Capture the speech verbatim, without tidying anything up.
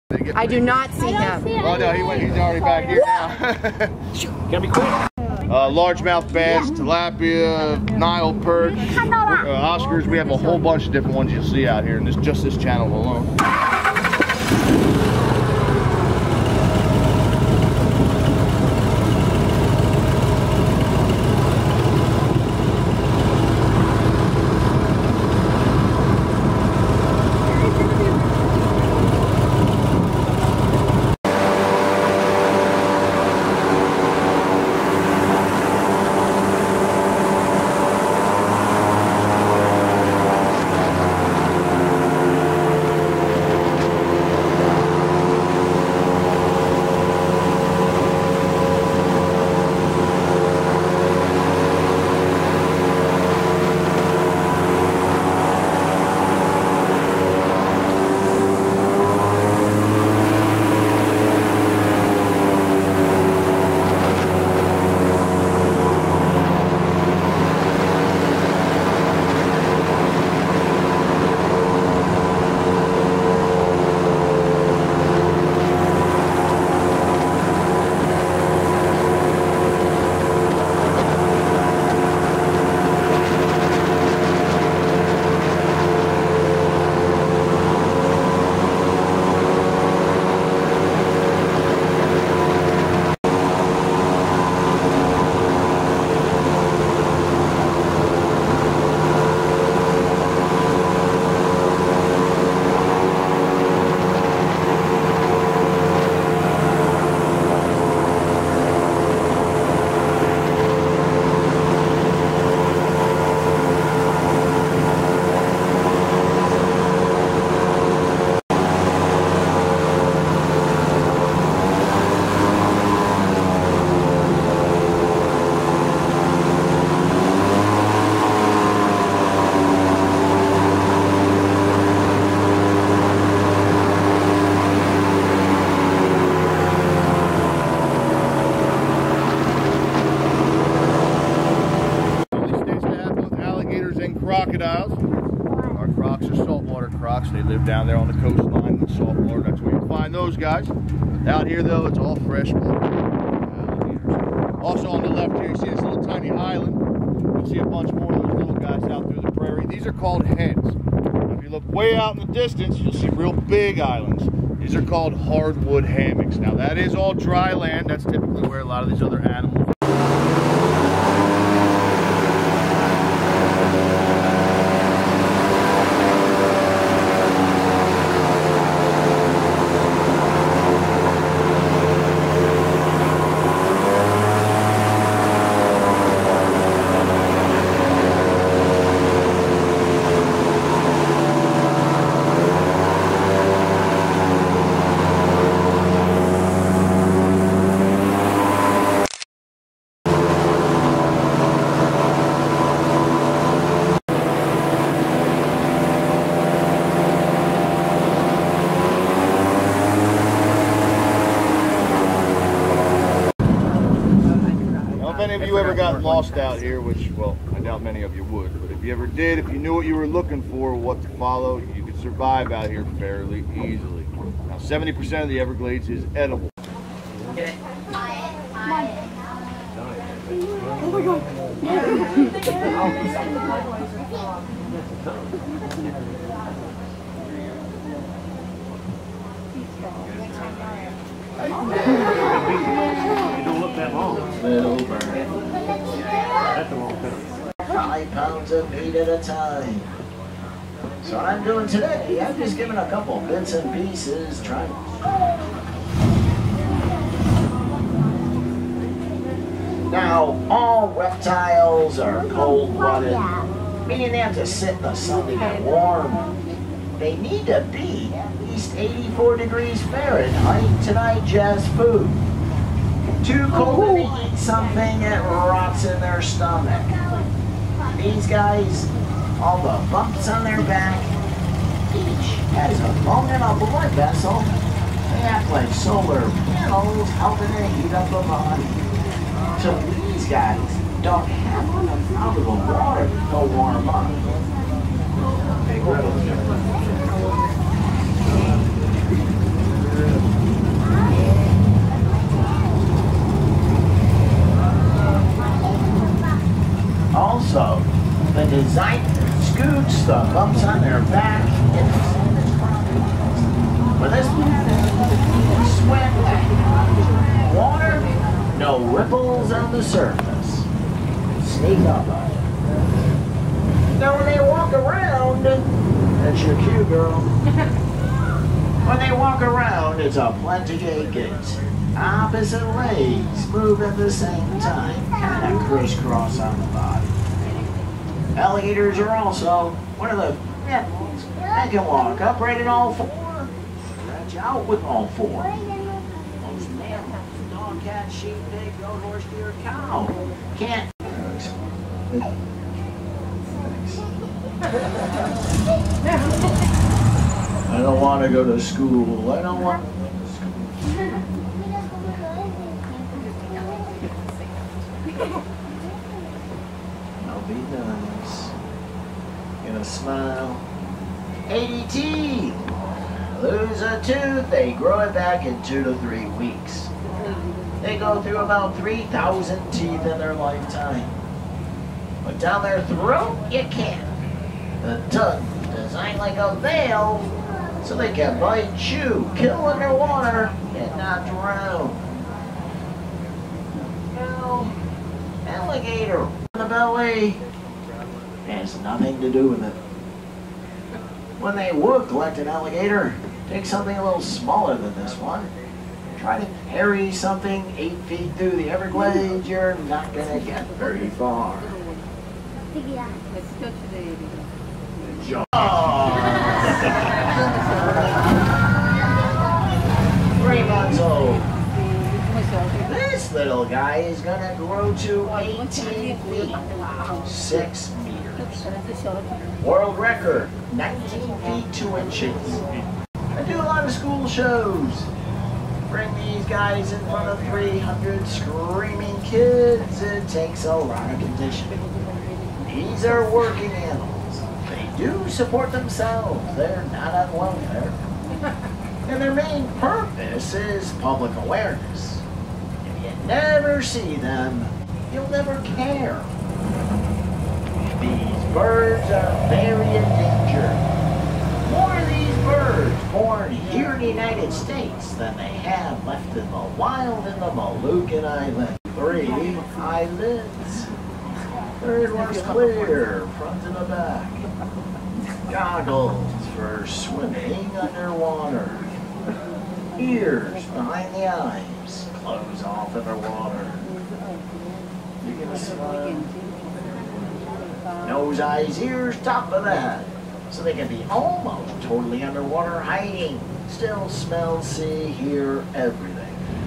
I do not see him. Oh no, he went, he's already back here now. Gotta be quick. Uh, largemouth bass, tilapia, Nile perch, uh, Oscars. We have a whole bunch of different ones you'll see out here in this just this channel alone. Crocodiles. Our crocs are saltwater crocs. They live down there on the coastline in the saltwater. That's where you find those guys. Out here, though, it's all freshwater. Also on the left here, you see this little tiny island. You'll see a bunch more of those little guys out through the prairie. These are called heads. Now, if you look way out in the distance, you'll see real big islands. These are called hardwood hammocks. Now, that is all dry land. That's typically where a lot of these other animals If you ever got lost out here, which, well, I doubt many of you would, but if you ever did, if you knew what you were looking for, what to follow, you could survive out here fairly easily. Now, seventy percent of the Everglades is edible. Oh my God. You don't look that long. Little bird. That's a long time. Five pounds of meat at a time. So what I'm doing today, I'm just giving a couple bits and pieces, trying. Now, all reptiles are cold-blooded, meaning they have to sit in the sun to get warm. They need to be at least eighty-four degrees Fahrenheit to digest food. Too cold to eat something that rots in their stomach. These guys, all the bumps on their back, each has a bone and a blood vessel. They act like solar panels helping to heat up the body. So these guys don't have enough potable water to warm up. Big the bumps on their back in the salmon crocodiles. For this swim water, no ripples on the surface. Sneak up on it. Now when they walk around, that's your cue, girl. When they walk around, it's a plenty gait. Opposite legs move at the same time, kind of crisscross on the body. Alligators are also one of the mammals that can walk upright in all four, stretch out with all four. Most mammals, dog, cat, sheep, pig, goat, horse, deer, cow, can't. I don't want to go to school. I don't want to go to school. I'll be nice. Gonna smile. eighty teeth. Lose a tooth, they grow it back in two to three weeks. They go through about three thousand teeth in their lifetime. But down their throat, you can't. The tongue designed like a veil, so they can bite, chew, kill underwater, and not drown. Now, alligator on the belly has nothing to do with it. When they would collect an alligator, take something a little smaller than this one. Try to carry something eight feet through the Everglades, you're not going to get very far. Three months old. This little guy is gonna grow to eighteen feet, six meters. World record, nineteen feet, two inches. I do a lot of school shows. Bring these guys in front of three hundred screaming kids. It takes a lot of conditioning. These are working animals. They do support themselves. They're not on welfare. And their main purpose is public awareness. If you never see them, you'll never care. These birds are very endangered. More of these birds born here in the United States than they have left in the wild in the Moluccan Islands. Three eyelids. Third one's clear, front and the back. Goggles for swimming underwater. Ears behind the eyes. Close off in the water. You gonna smile? Nose, eyes, ears, top of the head. So they can be almost totally underwater hiding. Still smell, see, hear everything.